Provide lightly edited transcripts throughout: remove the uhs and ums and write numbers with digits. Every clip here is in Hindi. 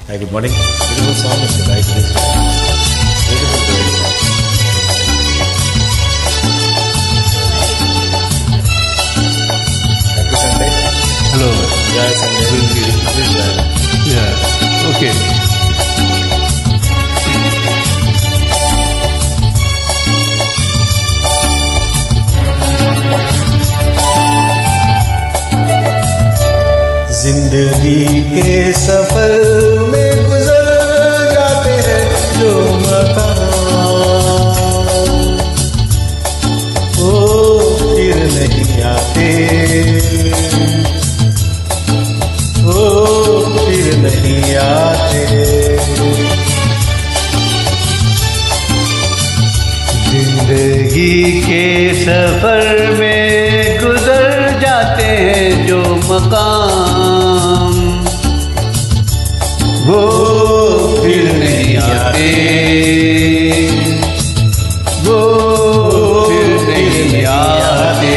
Hi, good morning. Beautiful song, Mr. Right? Beautiful poetry. Happy Sunday. Hello. Yeah, Sunday. This is bad. Yeah. Okay. जिंदगी के सफर में गुजर जाते हैं जो मकाम, वो फिर नहीं आते, वो फिर नहीं आते। जिंदगी के सफर में गुजर जाते हैं जो मकाम, वो फिर नहीं आते, वो फिर नहीं आते।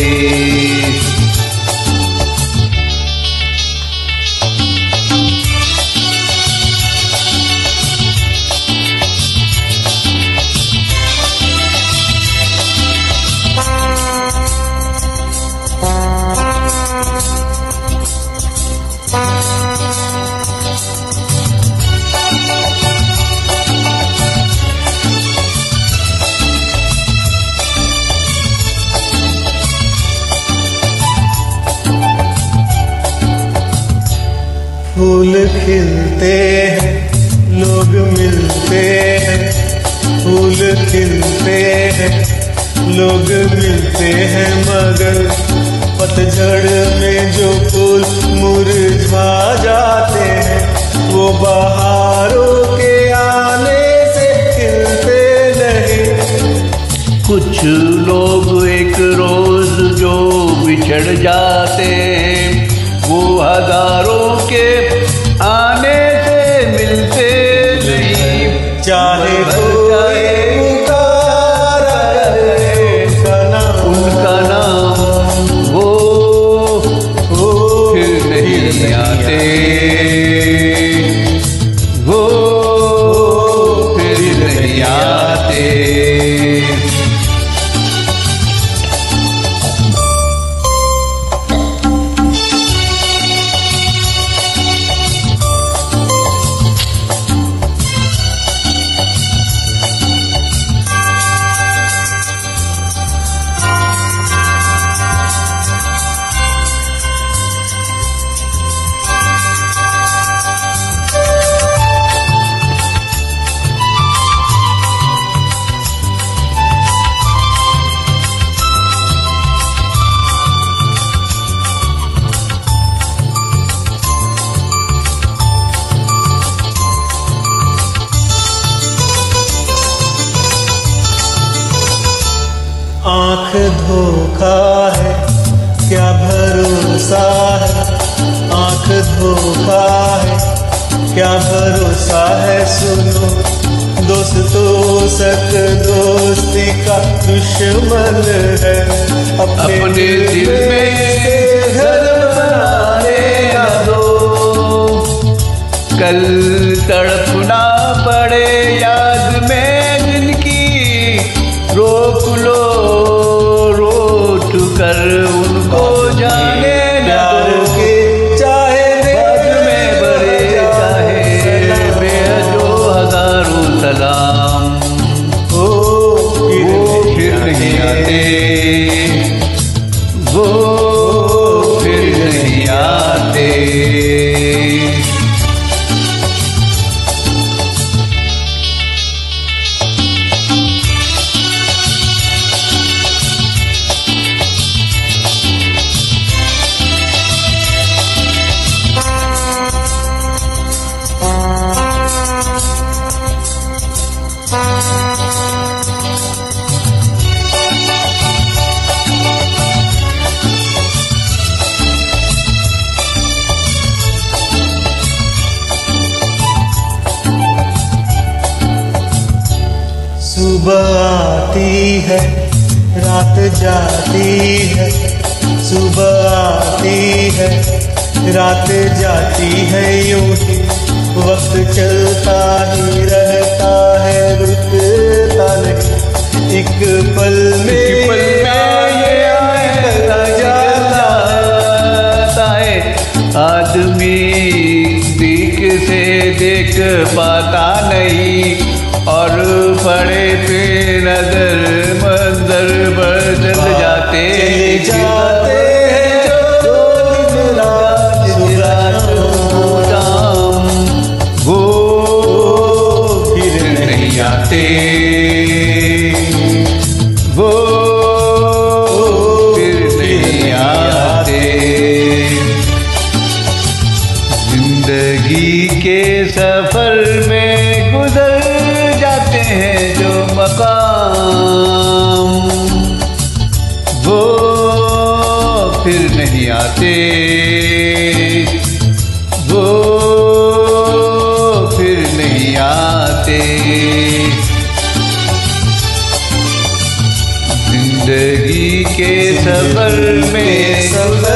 फूल खिलते हैं, लोग मिलते हैं, फूल खिलते हैं, लोग मिलते हैं, मगर पतझड़ में जो फूल मुरझा जाते हैं, वो बहारों के आने से खिलते नहीं। कुछ लोग एक रोज जो बिछड़ जाते हैं, वो हजारों के आने से मिलते नहीं। चाहे कोई पुकारा करे उनका नाम, वो फिर नहीं आते, वो फिर नहीं आते। आँख धोखा है, क्या भरोसा है, आँख धोखा है, क्या भरोसा है। सुनो दोस्तों, सक दोस्ती का दुश्मन है, अपने दिल में घर बनाने दो, कल तड़पना पड़े याद में जिनकी, रोक लो रोट कर उनको जाने प्यार के चाहे बाद में बड़े चाहे बेहदो हजारों सलाम, वो फिर नहीं आते, वो फिर नहीं आते। सुबह आती है, रात जाती है, सुबह आती है, रात जाती है, यूं ही एक पल में ये ऐसा जाता है। आदमी दिख से देख पाता नहीं और पड़े पे नजर मंजर बदल जाते हैं जो दिन रात शाम वो फिर नहीं आते, वो फिर नहीं आते। जिंदगी के सफर में गुजर जाते हैं जो मकाम वो फिर नहीं आते, वो फिर नहीं आते। जिंदगी के सफर में